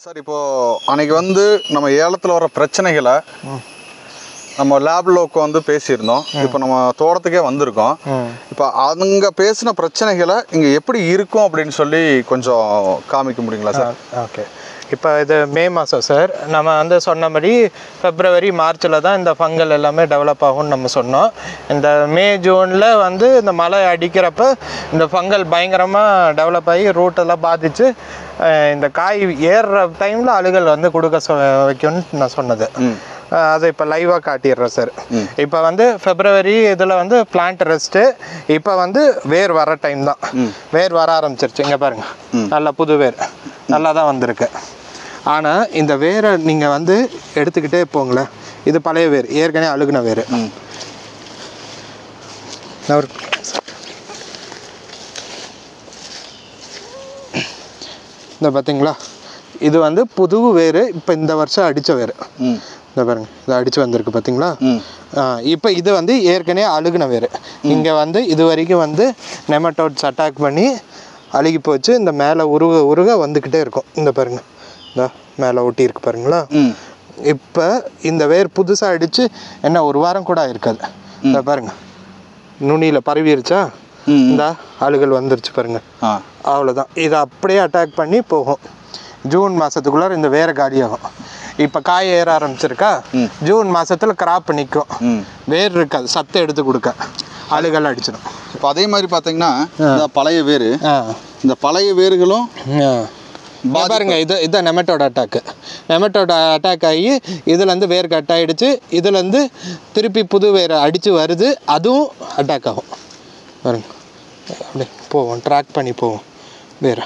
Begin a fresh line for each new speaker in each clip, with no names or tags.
Sir இப்போ அன்னைக்கு வந்து நம்ம ஏலத்தில் வர பிரச்சனைகளை நம்ம லேப்ல உட்காந்து பேசியிருந்தோம். இப்போ நம்ம தோட்டத்துக்கே வந்திருக்கோம். இப்போ அங்கே பேசின பிரச்சனைகளை இங்கே எப்படி இருக்கும் அப்படின்னு சொல்லி கொஞ்சம் காமிக்க முடியுங்களா சார்?
ஓகே, இப்போ இது மே மாதம் சார். நம்ம வந்து சொன்னபடி பிப்ரவரி மார்ச்சில் தான் இந்த ஃபங்கல் எல்லாமே டெவலப் ஆகும்னு நம்ம சொன்னோம். இந்த மே ஜூனில் வந்து இந்த மழை அடிக்கிறப்ப இந்த ஃபங்கல் பயங்கரமாக டெவலப் ஆகி ரூட்டெல்லாம் பாதித்து இந்த காய் ஏறுற டைமில் அழுகல் வந்து கொடுக்க வைக்கும்னு நான் சொன்னது. அதை இப்போ லைவாக காட்டிடுறேன் சார். இப்போ வந்து பிப்ரவரி இதில் வந்து பிளான்ட் ரெஸ்ட்டு. இப்போ வந்து வேர் வர டைம் தான். வேர் வர ஆரம்பிச்சிருச்சு. இங்கே பாருங்கள், நல்லா புது வேர் நல்லா தான் வந்திருக்கு. ஆனால் இந்த வேரை நீங்கள் வந்து எடுத்துக்கிட்டே போங்களேன். இது பழைய வேர், ஏற்கனவே அழுகுன வேர். இந்த பார்த்தீங்களா, இது வந்து புது வேர். இப்போ இந்த வருஷம் அடித்த வேர். இந்த பாருங்க, இதை அடித்து வந்திருக்கு பார்த்தீங்களா. இப்போ இது வந்து ஏற்கனவே அழுகுன வேர். இங்கே வந்து இது வரைக்கும் வந்து நெமட்டோட்ஸ் அட்டாக் பண்ணி அழுகி போச்சு. இந்த மேலே உருக வந்துக்கிட்டே இருக்கும். இந்த பாருங்க, இந்த மேலே ஒட்டி இருக்கு பாருங்களா. இப்போ இந்த வேர் புதுசாக அடித்து என்ன ஒரு வாரம் கூட இருக்காது. இந்த பாருங்க, நுனியில் பரவிருச்சா, இந்த அழுகல் வந்துருச்சு பாருங்க. அவ்வளோதான். இதை அப்படியே அட்டாக் பண்ணி போகும். ஜூன் மாதத்துக்குள்ளார இந்த வேரை காலியாகும். இப்போ காய் ஏற ஆரம்பிச்சிருக்கா, ஜூன் மாதத்தில் கிராப் நிற்கும். வேர் இருக்காது, சத்தை எடுத்து கொடுக்க அழுகல் அடிச்சிடும்.
இப்போ அதே மாதிரி பார்த்தீங்கன்னா இந்த பழைய வேர், இந்த பழைய வேர்களும்
பாருங்க, இதுதான் நெமட்டோட அட்டாக்கு. நெமட்டோட அட்டாக் ஆகி இதுலேருந்து வேர் கட் ஆகிடுச்சு. இதுலேருந்து திருப்பி புது வேரை அடித்து வருது, அதுவும் அட்டாக் ஆகும் பாருங்க. அப்படி போவோம், ட்ராக் பண்ணி போவோம் வேறு.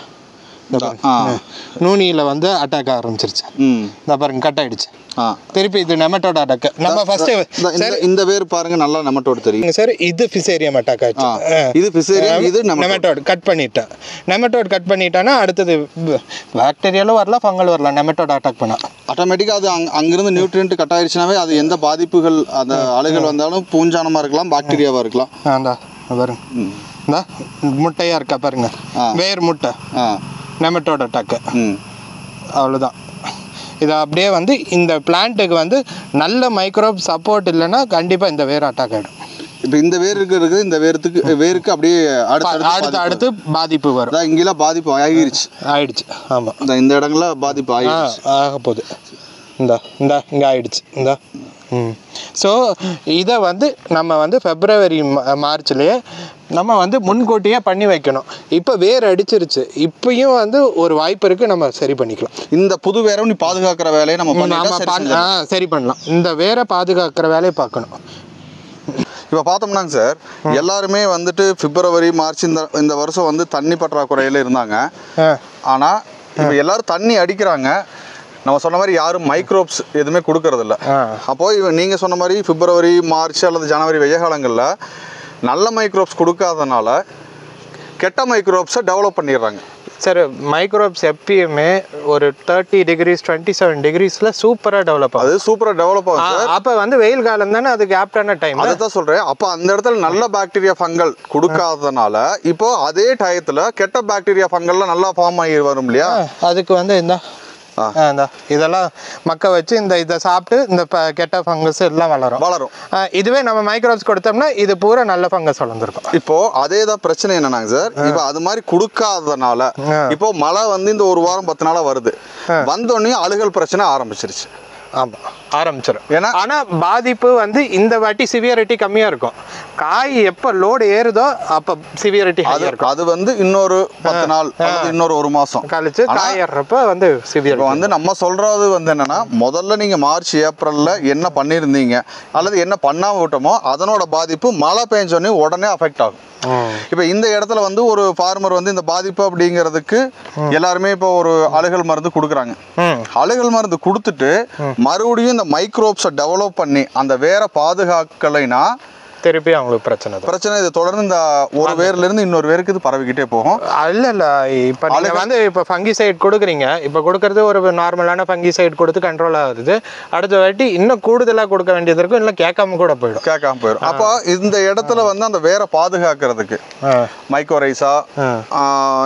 நூனியில் வந்து அட்டாக் ஆரம்பிச்சிருச்சு. இந்த பாருங்க, கட் ஆகிடுச்சு. திருப்பி இது நெமட்டோட அட்டாக். நம்ம ஃபர்ஸ்ட்
இந்த வேர் பாருங்க, நல்லா நெமட்டோட தெரியும்
சார். இது ஃபிசேரியம் அட்டாக் ஆச்சு.
இது ஃபிசேரியம், இது
நெமட்டோட் கட் பண்ணிட்டேன். நெமட்டோட் கட் பண்ணிட்டானா அடுத்தது பாக்டீரியாலும் வரலாம், ஃபங்கல் வரலாம். நெமட்டோட் அட்டாக் பண்ணா
ஆட்டோமேட்டிக்காக அது அங்கிருந்து நியூட்ரியன்ட் கட் ஆயிடுச்சுனாவே அது எந்த பாதிப்புகள் அந்த அழுகல் வந்தாலும் பூஞ்சானமாக இருக்கலாம், பாக்டீரியாவாக இருக்கலாம்.
பாருங்க, இந்த முட்டையாக இருக்கா பாருங்க, வேர் முட்டை, நெமட்டோட் அட்டாக்கு. அவ்வளோதான். இது அப்படியே வந்து இந்த பிளான்ட்டுக்கு வந்து நல்ல மைக்ரோப் சப்போர்ட் இல்லைன்னா கண்டிப்பாக இந்த வேர் அட்டாக் ஆகிடும்.
இப்போ இந்த வேர் இருக்குது, இந்த வேருக்கு அப்படியே
அடுத்து பாதிப்பு வரும்.
இங்கெல்லாம் பாதிப்பு ஆயிடுச்சு.
ஆமாம்,
இந்த இடங்கள்ல பாதிப்பு
ஆக போகுது. இங்கே ஆயிடுச்சு. ஸோ இதை வந்து நம்ம வந்து பிப்ரவரி மார்ச்லேயே நம்ம வந்து முன்கூட்டியே பண்ணி வைக்கணும். இப்போ வேர் அடிச்சிருச்சு, இப்பயும் வந்து ஒரு வாய்ப்பு இருக்குது, நம்ம சரி பண்ணிக்கலாம்.
இந்த புது வேரை நீ பாதுகாக்கிற வேலையை நம்ம
சரி பண்ணலாம். இந்த வேரை பாதுகாக்கிற வேலையை பார்க்கணும்.
இப்போ பார்த்தோம்னாங்க சார், எல்லாருமே வந்துட்டு பிப்ரவரி மார்ச் இந்த வருஷம் வந்து தண்ணி பற்றாக்குறையில் இருந்தாங்க. ஆனால் இப்போ எல்லாரும் தண்ணி அடிக்கிறாங்க. நம்ம சொன்ன மாதிரி யாரும் மைக்ரோப்ஸ் எதுவுமே கொடுக்கறதில்ல. அப்போது நீங்கள் சொன்ன மாதிரி பிப்ரவரி மார்ச் அல்லது ஜனவரி வெய்ய காலங்களில் நல்ல மைக்ரோப்ஸ் கொடுக்காதனால கெட்ட மைக்ரோப்ஸை டெவலப் பண்ணிடுறாங்க
சார். மைக்ரோப்ஸ் எப்பயுமே ஒரு 30 degrees 27 degreesல சூப்பராக டெவலப் ஆகும்.
அது சூப்பராக டெவலப் ஆகும்.
அப்போ வந்து வெயில் காலம் தானே, அதுக்கு ஆப்டான டைம்.
அதை தான் சொல்கிறேன். அப்போ அந்த இடத்துல நல்ல பாக்டீரியா ஃபங்கல் கொடுக்காதனால இப்போ அதே டயத்தில் கெட்ட பாக்டீரியா ஃபங்கல்லாம் நல்லா ஃபார்ம் ஆகி வரும் இல்லையா.
அதுக்கு வந்து இதெல்லாம் மக்க வச்சு இதை சாப்பிட்டு இந்த கெட்ட ஃபங்கஸ் எல்லாம் வளரும். இதுவே நம்ம மைக்ரோப்ஸ் கொடுத்தோம்னா இது பூரா நல்ல ஃபங்கஸ் வளர்ந்துருக்கும்.
இப்போ அதே தான் பிரச்சனை என்னன்னாங்க சார், இப்போ அது மாதிரி கொடுக்காதனால இப்போ மழை வந்து இந்த ஒரு வாரம் 10 நாளாக வருது. வந்தோடனே அழுகல் பிரச்சனை ஆரம்பிச்சிருச்சு.
ஆமாம், ஆரம்பிச்சிடும். ஆனால் பாதிப்பு வந்து இந்த வாட்டி சிவியரிட்டி கம்மியாக இருக்கும். காய் எப்போ லோடு ஏறுதோ அப்போ சிவியரிட்டி இருக்கும்.
அது வந்து இன்னொரு 10 நாள் இன்னொரு 1 மாதம்
கழிச்சு காய் ஏறுறப்ப வந்து சிவியர்
வந்து நம்ம சொல்கிறது வந்து என்னென்னா, முதல்ல நீங்கள் மார்ச் ஏப்ரலில் என்ன பண்ணியிருந்தீங்க அல்லது என்ன பண்ணாமல் விட்டோமோ அதனோட பாதிப்பு மழை பெஞ்சோடனே உடனே அஃபெக்ட் ஆகும். இப்போ இந்த இடத்துல வந்து ஒரு ஃபார்மர் வந்து இந்த பாதிப்பு அப்படிங்கிறதுக்கு எல்லாருமே இப்போ ஒரு அழுகல் மருந்து கொடுக்குறாங்க. அழுகல் மருந்து கொடுத்துட்டு மறுபடியும் இந்த மைக்ரோப்ஸை டெவலப் பண்ணி அந்த வேற பாதுகாக்கலைன்னா
திருப்பி அவங்களுக்கு பிரச்சனை.
இது தொடர்ந்து இந்த ஒரு வேர்ல இருந்து இன்னொரு வேருக்கு இது பரவிக்கிட்டே போகும்.
இல்ல இப்போ நீங்க வந்து இப்போ ஃபங்கிசைட் கொடுக்குறீங்க. இப்போ கொடுக்கறது ஒரு நார்மலான ஃபங்கிசைட் கொடுத்து கண்ட்ரோல் ஆகுது. அடுத்த வாட்டி இன்னும் கூடுதலா கொடுக்க வேண்டியது இருக்கும், இல்லை கேட்காம போயிடும்.
அப்போ இந்த இடத்துல வந்து அந்த வேரை பாதுகாக்கிறதுக்கு மைக்கோரைசா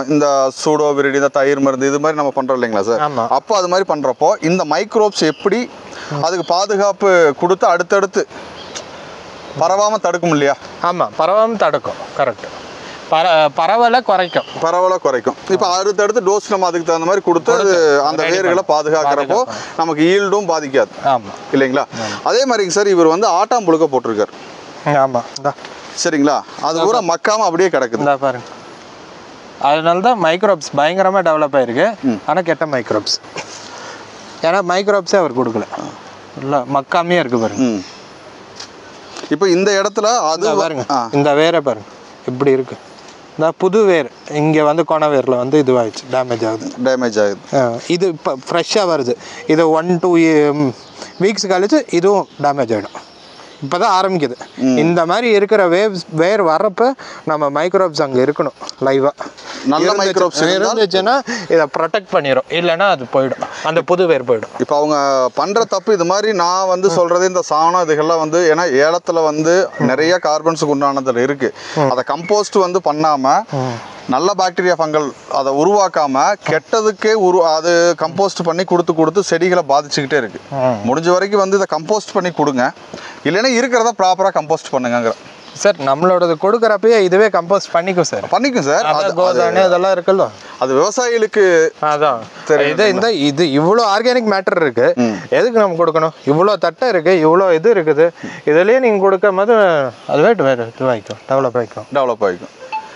இந்த சூடோ விரிடி இந்த தயிர் மருந்து இது மாதிரி நம்ம பண்றோம் இல்லைங்களா சார்? அப்போ அது மாதிரி பண்றப்போ இந்த மைக்ரோப்ஸ் எப்படி அதுக்கு பாதுகாப்பு கொடுத்து அடுத்தடுத்து பரவாம தடுக்கும் இல்லையா?
ஆமா, பரவாம தடுக்கும். கரெக்ட். பரவலை குறைக்கும். இப்போ அடுத்தடுத்து டோஸ் நம்ம அதுக்கு தகுந்த மாதிரி கொடுத்து அது அந்த வேர்களை பாதுகாக்கிறப்போ நமக்கு ஈல்டும் பாதிக்காது. ஆமாம் இல்லைங்களா? அதே மாதிரிங்க சார் இவர் வந்து ஆட்டாம்புழுக்க போட்டிருக்காரு. ஆமாம் சரிங்களா? அது பூரா மக்காம அப்படியே கிடக்குது பாருங்க. அதனால தான் மைக்ரோப்ஸ் பயங்கரமாக டெவலப் ஆயிருக்கு. ஆனால் கெட்ட மைக்ரோப்ஸ், ஏன்னா மைக்ரோப்ஸே அவர் கொடுக்கல, இல்லை மக்காமே இருக்கு பாருங்க.
இப்போ இந்த இடத்துல அது
பாருங்க, இந்த வேரை பாருங்க இப்படி இருக்கு. இந்த புது வேர் இங்கே வந்து கொண வேரில் வந்து இதுவாகிடுச்சு, டேமேஜ் ஆகுது. இது இப்போ ஃப்ரெஷ்ஷாக வருது. இது 1-2 வீக்ஸ் கழிச்சு இதுவும் டேமேஜ் ஆகிடும். இப்போ தான் ஆரம்பிக்குது. இந்த மாதிரி இருக்கிற வேர் வர்றப்ப நம்ம மைக்ரோப்ஸ் அங்கே இருக்கணும் லைவாக.
நல்ல மைக்ரோப்ஸ்
இருந்துச்சுன்னா இதை ப்ரொடெக்ட் பண்ணிடும், இல்லைன்னா அது போயிடும், அந்த புது வேர் போயிடும்.
இப்போ அவங்க பண்ணுற தப்பு இது மாதிரி நான் வந்து சொல்கிறது இந்த சாணம் இதுகள்லாம் வந்து ஏன்னா ஏலத்தில் வந்து நிறைய கார்பன்ஸுக்கு உண்டானதில் இருக்குது. அதை கம்போஸ்ட் வந்து பண்ணாமல் நல்ல பாக்டீரியா ஃபங்கல் அதை உருவாக்காம கெட்டதுக்கே அது கம்போஸ்ட் பண்ணி கொடுத்து செடிகளை பாதிச்சுக்கிட்டே இருக்கு. முடிஞ்ச வரைக்கும் வந்து இதை கம்போஸ்ட் பண்ணி கொடுங்க, இல்லைன்னா இருக்கிறத ப்ராப்பராக கம்போஸ்ட் பண்ணுங்க
சார். நம்மளோடது கொடுக்குறப்பயே இதுவே கம்போஸ்ட் பண்ணிக்கும் சார். இதெல்லாம் இருக்குல்ல,
அது விவசாயிகளுக்கு
அதான் இது இவ்வளோ ஆர்கானிக் மேட்டர் இருக்கு, எதுக்கு நம்ம கொடுக்கணும்? இவ்வளோ தட்டை இருக்கு, இவ்வளோ இது இருக்குது, இதுலயே நீங்க கொடுக்கும் போது அதுவே டெவலப் ஆகிக்கும்.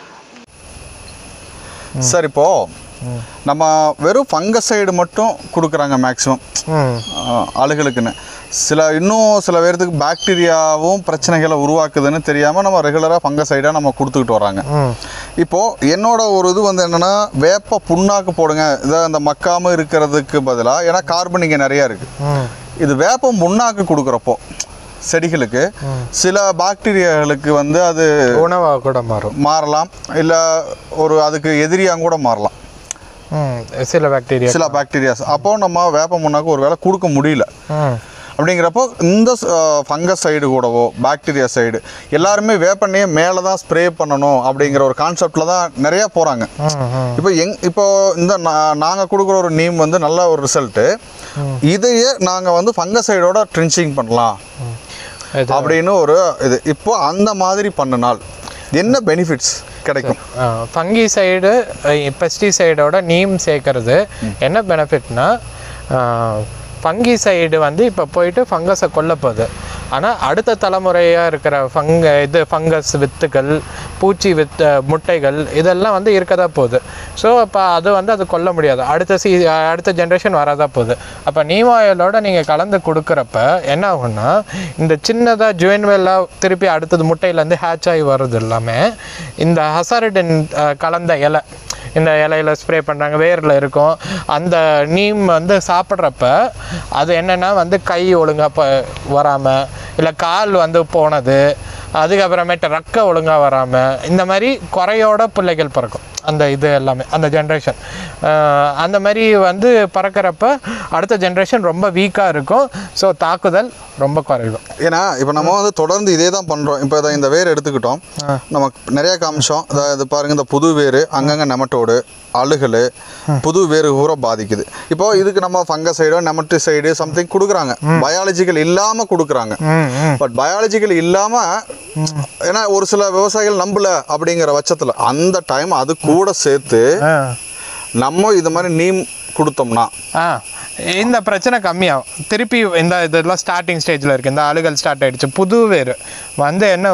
சார் இப்போ நம்ம வெறும் ஃபங்கசைடு மட்டும் கொடுக்குறாங்க மேக்ஸிமம் ஆளுகளுக்குன்னு. இன்னும் சில பேர்த்துக்கு பாக்டீரியாவும் பிரச்சனைகளை உருவாக்குதுன்னு தெரியாமல் நம்ம ரெகுலராக ஃபங்கசைடாக நம்ம கொடுத்துக்கிட்டு வராங்க. இப்போது என்னோட ஒரு இது வந்து என்னென்னா, வேப்ப புண்ணாக்கு போடுங்க இதை அந்த மக்காமல் இருக்கிறதுக்கு பதிலாக, ஏன்னா கார்பன் இங்கே நிறையா இருக்குது. இது வேப்ப புண்ணாக்கு கொடுக்குறப்போ செடிகளுக்கு சில பாக்டீரியாகளுக்கு வந்து அது
உணவாக கூட
மாறலாம், இல்லை அதுக்கு எதிரியாக கூட மாறலாம்
சில
பாக்டீரியாஸ். அப்போ நம்ம வேப்ப புண்ணாக்கு ஒரு வேளை கொடுக்க முடியல அப்படிங்கிறப்போ இந்த ஃபங்கஸ் சைடு கூடவோ பாக்டீரியா சைடு எல்லாருமே வேப்பண்ணையே மேலே தான் ஸ்ப்ரே பண்ணணும் அப்படிங்கிற ஒரு கான்செப்டில் தான் நிறையா போகிறாங்க. இப்போ இந்த நாங்கள் கொடுக்குற ஒரு நீம் வந்து நல்ல ஒரு ரிசல்ட்டு. இதையே நாங்கள் வந்து ஃபங்கசைடோட ட்ரின்ச்சிங் பண்ணலாம் அப்படின்னு ஒரு இது. இப்போ அந்த மாதிரி பண்ணினால் என்ன பெனிஃபிட்ஸ் கிடைக்கும்?
ஃபங்கிசைடு பெஸ்டிசைடோட நீம் சேர்க்கறது என்ன பெனிஃபிட்னா, ஃபங்கிசைடு வந்து இப்போ போயிட்டு ஃபங்கஸை கொல்ல போகுது. ஆனால் அடுத்த தலைமுறையாக இருக்கிற ஃபங்கஸ் வித்துக்கள், பூச்சி முட்டைகள் இதெல்லாம் வந்து இருக்க தான் போகுது. ஸோ அப்போ அது கொல்ல முடியாது, அடுத்த ஜென்ரேஷன் வரதான் போகுது. அப்போ நீம் ஆயிலோட நீங்கள் கலந்து கொடுக்குறப்ப என்ன ஆகும்னா, இந்த சின்னதாக ஜுவன்வெல்லாக திருப்பி அடுத்தது முட்டையிலேருந்து ஹேட்ச் ஆகி வர்றது எல்லாமே இந்த ஹசாரிடன் கலந்த இலை, இந்த இலையில ஸ்ப்ரே பண்ணுறாங்க, வேரில் இருக்கும். அந்த நீம் வந்து சாப்பிட்றப்ப அது என்னென்னா வந்து கை ஒழுங்காக வராமல், இல்லை கால் வந்து போனது, அதுக்கப்புறமேட்டு ரக்க ஒழுங்காக வராமல், இந்த மாதிரி குறையோட பிள்ளைகள் பிறக்கும். அந்த இது எல்லாமே அந்த ஜென்ரேஷன் அந்த மாதிரி வந்து பறக்கிறப்ப அடுத்த ஜென்ரேஷன் ரொம்ப வீக்காக இருக்கும். ஸோ தாக்குதல் ரொம்ப குறையும்.
ஏன்னா இப்போ நம்ம வந்து தொடர்ந்து இதே தான் பண்ணுறோம். இப்போ இந்த வேர் எடுத்துக்கிட்டோம், நமக்கு நிறைய காமிச்சோம். இது பாருங்கள், இந்த புது வேர் அங்கங்கே நெமட்டோடு அழுகல் புது வேறு கூட பாதிக்குது. இப்போ இதுக்கு நம்ம ஃபங்கசைடோ நெமட்டிசைடு சம்திங் கொடுக்குறாங்க, பயாலஜிக்கல் இல்லாமல் கொடுக்குறாங்க. பட் பயாலஜிக்கல் இல்லாமல் ஏன்னா ஒரு சில விவசாயிகள் நம்பல அப்படிங்கிற பட்சத்தில் அந்த டைம் அது கூட சேர்த்து நம்ம இது மாதிரி நீம் கொடுத்தோம்னா
இந்த பிரச்சனை கம்மியாகும். திருப்பி இதெல்லாம் ஸ்டார்டிங் ஸ்டேஜில் இருக்குது, இந்த அழுகல் ஸ்டார்ட் ஆகிடுச்சு, புது வேறு வந்து என்ன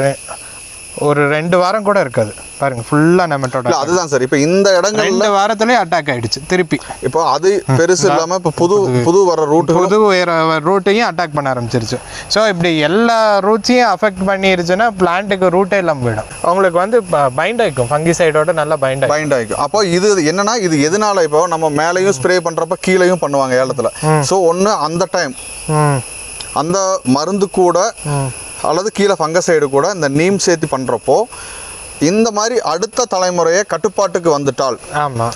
ஒரு 2 வாரம் கூட இருக்காது பாருங்க, ஃபுல்லாக நெமட்டோட.
அதுதான் சார், இப்போ இந்த இடங்கள்
2 வாரத்துலேயே அட்டாக் ஆகிடுச்சு திருப்பி.
இப்போ அது பெருசு இல்லாமல் இப்போ புது வர
ரூட்டையும் அட்டாக் பண்ண ஆரம்பிச்சிருச்சு. ஸோ இப்படி எல்லா ரூட்ஸையும் அஃபெக்ட் பண்ணிருச்சுன்னா பிளான்ட்டுக்கு ரூட்டே இல்லாமல் போயிடும். அவங்களுக்கு வந்து பைண்ட் ஆகிக்கும், ஃபங்கிசைடோட நல்லா பைண்ட் ஆகிக்கும்.
அப்போ இது என்னன்னா, இது எதனால இப்போ நம்ம மேலேயும் ஸ்ப்ரே பண்ணுறப்ப கீழேயும் பண்ணுவாங்க ஏலத்தில். ஸோ ஒன்று அந்த டைம் அந்த மருந்து கூட அல்லது கீழே ஃபங்கசைடு கூட இந்த நீம் சேர்த்து பண்ணுறப்போ இந்த மாதிரி அடுத்த தலைமுறையை கட்டுப்பாட்டுக்கு வந்துட்டால்,
ஆமாம்,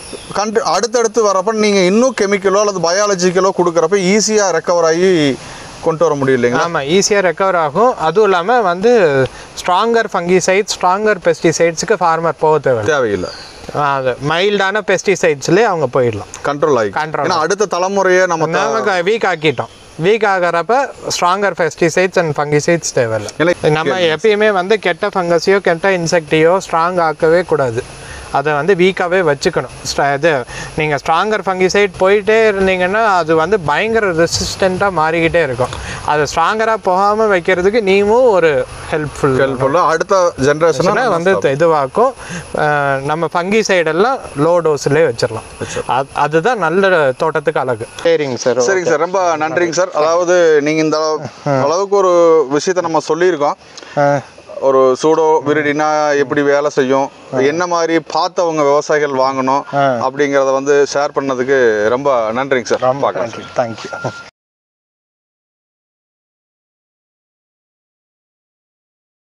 அடுத்தடுத்து வரப்போ நீங்கள் இன்னும் கெமிக்கலோ அல்லது பயாலஜிக்கலோ கொடுக்குறப்ப ஈஸியாக ரெக்கவர் ஆகி கொண்டு வர முடியும் இல்லைங்களா?
ஆமாம், ஈஸியாக ரெக்கவர் ஆகும். அதுவும் இல்லாமல் வந்து ஸ்ட்ராங்கர் ஃபங்கிசைட்ஸ், ஸ்ட்ராங்கர் பெஸ்டிசைட்ஸுக்கு ஃபார்மர் போக
தேவையில்லை.
அது மைல்டான பெஸ்டிசைட்ஸ்லேயே அவங்க போயிடலாம்,
கண்ட்ரோல் ஆகி. ஏன்னா அடுத்த தலைமுறையை நமக்கு
வீக் ஆக்கிட்டோம். வீக் ஆகிறப்ப ஸ்ட்ராங்கர் பெஸ்டிசைட்ஸ் அண்ட் ஃபங்கிசைட்ஸ் தேவையில்லை. நம்ம எப்பயுமே வந்து கெட்ட ஃபங்கஸையோ கெட்ட இன்செக்டையோ ஸ்ட்ராங் ஆக்கவே கூடாது. அதை வந்து வீக்காகவே வச்சுக்கணும். இது நீங்கள் ஸ்ட்ராங்கர் ஃபங்கிசைட் போயிட்டே இருந்தீங்கன்னா அது வந்து பயங்கர ரெசிஸ்டண்ட்டாக மாறிக்கிட்டே இருக்கும். அது ஸ்ட்ராங்கராக போகாமல் வைக்கிறதுக்கு நீங்களும் ஒரு ஹெல்ப்ஃபுல்லாக
அடுத்த ஜென்ரேஷனை
வந்து இதுவாக்கும். நம்ம ஃபங்கிசைடெல்லாம் லோ டோஸ்லேயே வச்சிடலாம். அதுதான் நல்ல தோட்டத்துக்கு அழகு. சரிங்க சார்.
சரிங்க சார், ரொம்ப நன்றிங்க சார். அதாவது நீங்கள் இந்த அளவுக்கு ஒரு விஷயத்தை நம்ம சொல்லியிருக்கோம். ஒரு சூடோ விரிடினா எப்படி வேலை செய்யும், என்ன மாதிரி பார்த்தவங்க விவசாயிகள் வாங்கணும் அப்படிங்கிறத வந்து ஷேர் பண்ணதுக்கு ரொம்ப நன்றிங்க சார்.
ரொம்ப தேங்க்யூ.